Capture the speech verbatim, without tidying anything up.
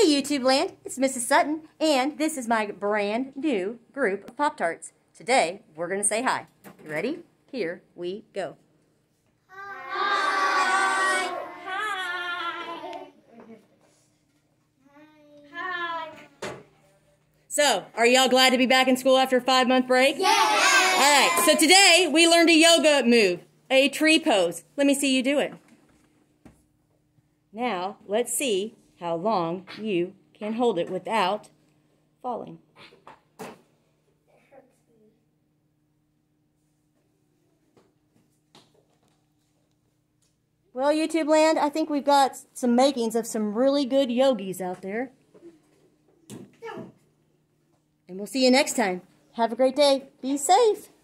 Hey YouTube land, it's Missus Sutton, and this is my brand new group of Pop-Tarts. Today, we're going to say hi. You ready? Here we go. Hi! Hi! Hi! So, are y'all glad to be back in school after a five-month break? Yes! Alright, so today we learned a yoga move, a tree pose. Let me see you do it. Now, let's see how long you can hold it without falling. Well, YouTube land, I think we've got some makings of some really good yogis out there. And we'll see you next time. Have a great day. Be safe.